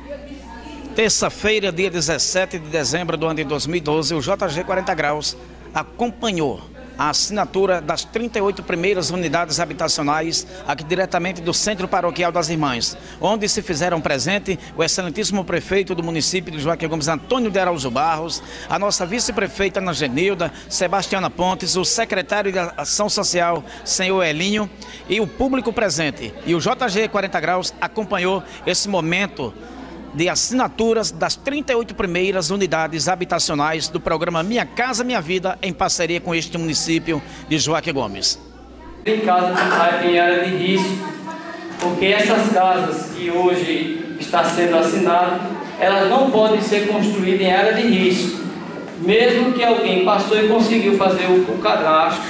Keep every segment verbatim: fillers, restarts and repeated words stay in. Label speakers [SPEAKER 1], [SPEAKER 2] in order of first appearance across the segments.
[SPEAKER 1] Terça-feira, dia dezessete de dezembro do ano de dois mil e doze, o J G quarenta Graus acompanhou a assinatura das trinta e oito primeiras unidades habitacionais aqui diretamente do Centro Paroquial das Irmãs, onde se fizeram presente o excelentíssimo prefeito do município de Joaquim Gomes, Antônio de Araújo Barros, a nossa vice-prefeita Ana Genilda, Sebastiana Pontes, o secretário de Ação Social, senhor Elinho, e o público presente. E o J G quarenta Graus acompanhou esse momento de assinaturas das trinta e oito primeiras unidades habitacionais do programa Minha Casa Minha Vida, em parceria com este município de Joaquim Gomes.
[SPEAKER 2] Em casa em área de risco, porque essas casas que hoje está sendo assinado, elas não podem ser construídas em área de risco, mesmo que alguém passou e conseguiu fazer o, o cadastro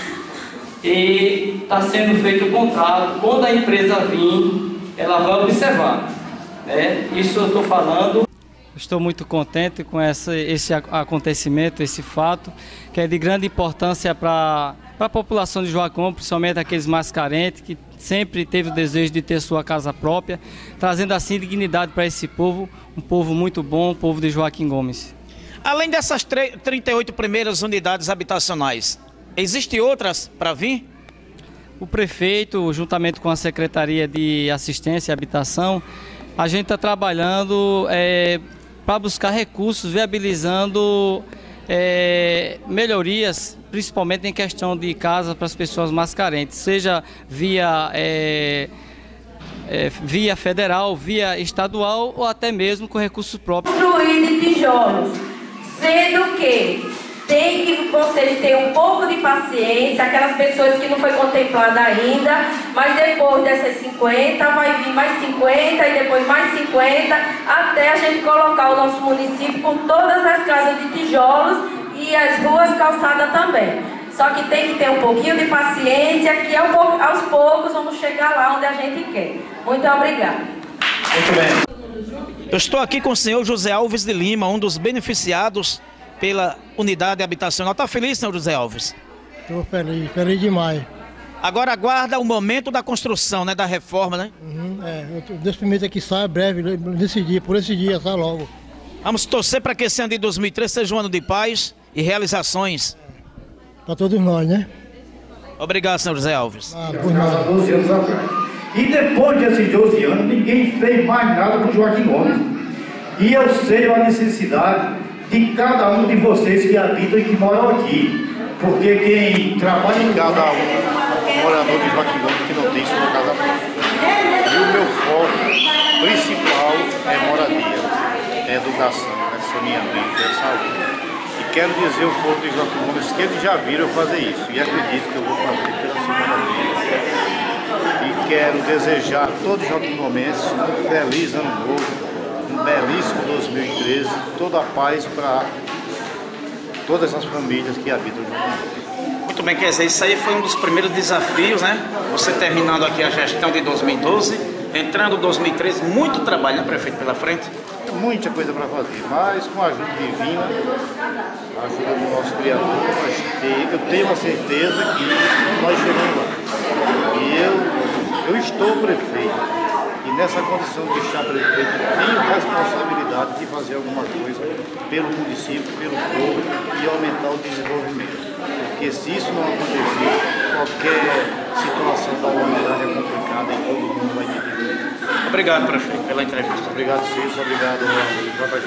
[SPEAKER 2] e está sendo feito o contrato. Quando a empresa vir, ela vai observar. É, isso eu estou falando.
[SPEAKER 3] Estou muito contente com essa, esse acontecimento, esse fato, que é de grande importância para a população de Joaquim, principalmente aqueles mais carentes, que sempre teve o desejo de ter sua casa própria, trazendo assim dignidade para esse povo, um povo muito bom, o povo de Joaquim Gomes.
[SPEAKER 1] Além dessas trinta e oito primeiras unidades habitacionais, existem outras para vir?
[SPEAKER 3] O prefeito, juntamente com a Secretaria de Assistência e Habitação, a gente está trabalhando é, para buscar recursos, viabilizando é, melhorias, principalmente em questão de casa para as pessoas mais carentes, seja via, é, é, via federal, via estadual ou até mesmo com recursos próprios.
[SPEAKER 4] Construir de tijolos, sendo que tem que vocês terem um pouco de paciência, aquelas pessoas que não foi contemplada ainda, mas depois dessas cinquenta vai vir mais cinquenta e depois mais cinquenta, até a gente colocar o nosso município com todas as casas de tijolos e as ruas calçadas também. Só que tem que ter um pouquinho de paciência, que aos poucos vamos chegar lá onde a gente quer. Muito obrigada.
[SPEAKER 1] Muito bem. Eu estou aqui com o senhor José Alves de Lima, um dos beneficiados pela unidade habitacional. Está feliz, senhor José Alves?
[SPEAKER 5] Estou feliz, feliz demais.
[SPEAKER 1] Agora aguarda o momento da construção, né, da reforma, né?
[SPEAKER 5] Uhum, é, Deus permita que saia breve, nesse dia, por esse dia, saia logo.
[SPEAKER 1] Vamos torcer para que esse ano de dois mil e treze seja um ano de paz e realizações.
[SPEAKER 5] Para todos nós, né?
[SPEAKER 1] Obrigado, senhor José Alves.
[SPEAKER 5] Ah, por nada.
[SPEAKER 6] doze anos atrás. E depois desses doze anos, ninguém fez mais nada para o Joaquim Gomes. E eu sei a necessidade de cada um de vocês que habitam e que moram aqui. Porque quem trabalha em
[SPEAKER 7] cada um morador de Joaquim Gomes que não tem sua casa própria. E o meu foco principal é moradia, é educação, é saneamento, é saúde. E quero dizer ao povo de Joaquim Gomes que eles já viram eu fazer isso. E acredito que eu vou fazer pela segunda vez. E quero desejar a todos os Joaquim Gomes um feliz ano novo. Um belíssimo dois mil e treze, toda a paz para todas as famílias que habitam junto.
[SPEAKER 1] Muito bem, quer dizer, isso aí foi um dos primeiros desafios, né? Você terminando aqui a gestão de dois mil e doze, entrando em dois mil e treze, muito trabalho, né, prefeito, pela frente?
[SPEAKER 7] Muita coisa para fazer, mas com a ajuda divina, a ajuda do nosso Criador, nós, eu tenho a certeza que nós chegamos lá. E eu, eu estou prefeito. E nessa condição de estar prefeito, tenho responsabilidade de fazer alguma coisa pelo município, pelo povo e aumentar o desenvolvimento. Porque se isso não acontecer, qualquer situação da humanidade é complicada e todo mundo vai ter que ver.
[SPEAKER 1] Obrigado, prefeito, pela entrevista.
[SPEAKER 7] Obrigado, Cícero. Obrigado, J